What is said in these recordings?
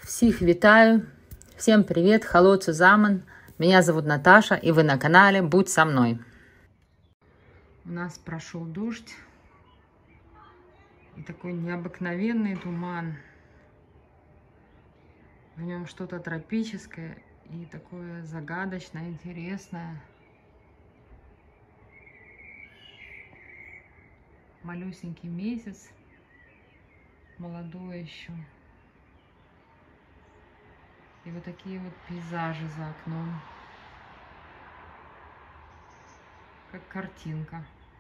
Всіх вітаю, всем привет, hallo zusammen. Меня зовут Наташа, и вы на канале Будь со мной. У нас прошел дождь и такой необыкновенный туман. В нем что-то тропическое и такое загадочное, интересное. Малюсенький месяц, молодой еще. И вот такие вот пейзажи за окном, как картинка.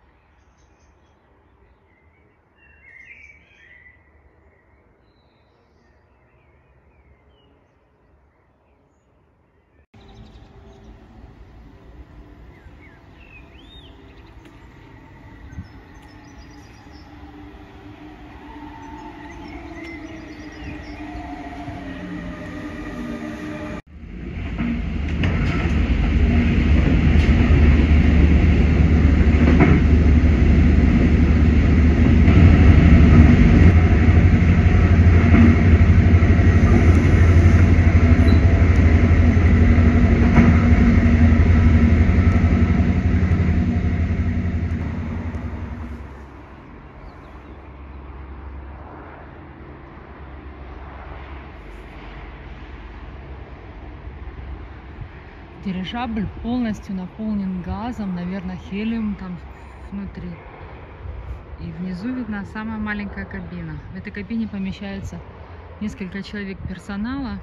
Дирижабль полностью наполнен газом, наверное, хелиум там внутри. И внизу видна самая маленькая кабина. В этой кабине помещается несколько человек персонала.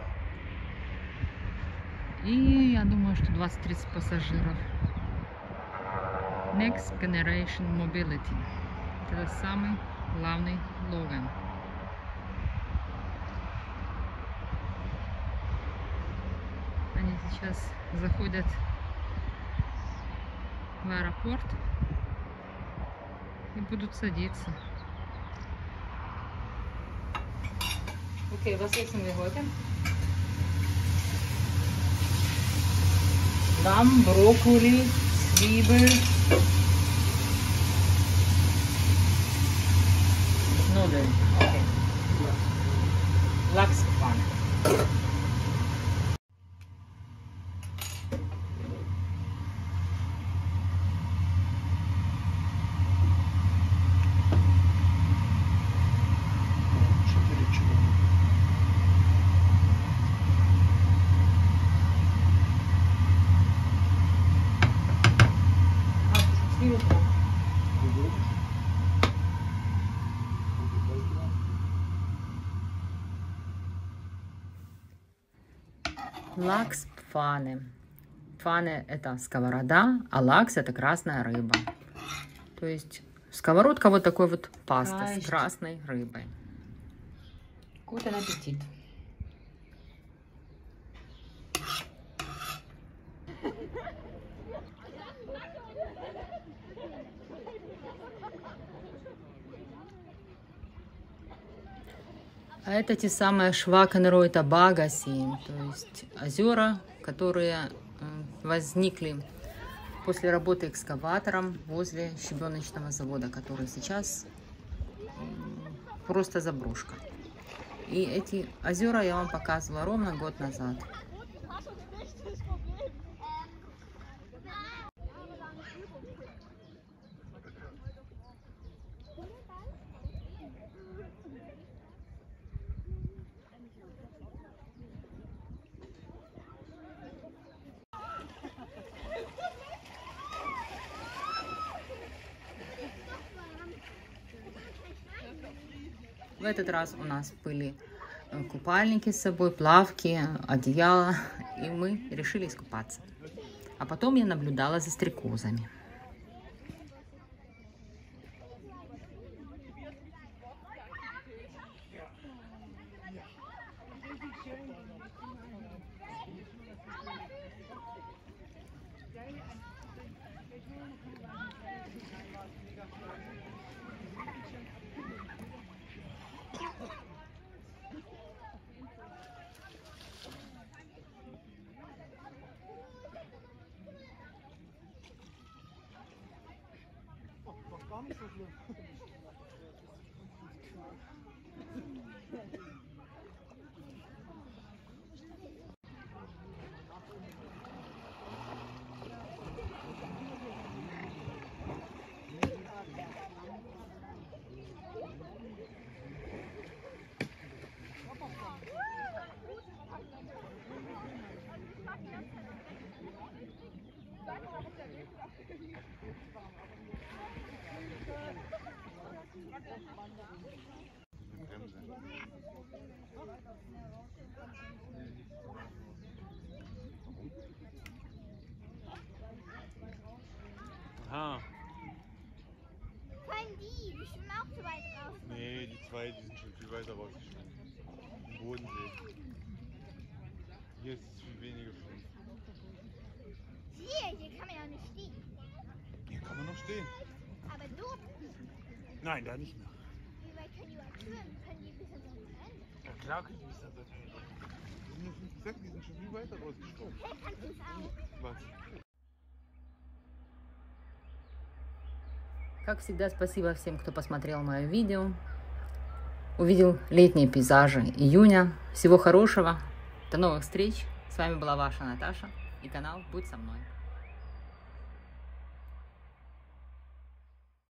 И я думаю, что 20-30 пассажиров. Next Generation Mobility. Это самый главный слоган. Они сейчас заходят в аэропорт и будут садиться. Окей, was essen wir heute? Lamm, Brokkoli, Zwiebel, Nudeln. Okay. Lachspfanne. Лакс пфане. Пфане это сковорода, а лакс это красная рыба. То есть сковородка вот такой вот пасты с красной рыбой. Guten аппетит. А это те самые Швакенройта Багаси, то есть озера, которые возникли после работы экскаватором возле щебеночного завода, который сейчас просто заброшка. И эти озера я вам показывала ровно год назад. В этот раз у нас были купальники с собой, плавки, одеяло, и мы решили искупаться. А потом я наблюдала за стрекозами. Aha. Fallen die schwimmen auch zu weit raus. Nee, die zwei, die sind schon viel weiter rausgeschwommen. Im Bodensee. Hier ist es viel weniger schwimmen. Hier kann man ja nicht stehen. Hier kann man noch stehen. Aber dort, Nein, da nicht mehr. wie weit können die überhaupt schwimmen? Können die bis ans andere Ende? Ja klar können die bis da rein. Die sind nur 5 Sekunden, die sind schon viel weiter rausgeschwommen. Hey, kannst du es auch? Was? Как всегда, спасибо всем, кто посмотрел мое видео, увидел летние пейзажи июня. Всего хорошего, до новых встреч. С вами была ваша Наташа и канал «Будь со мной».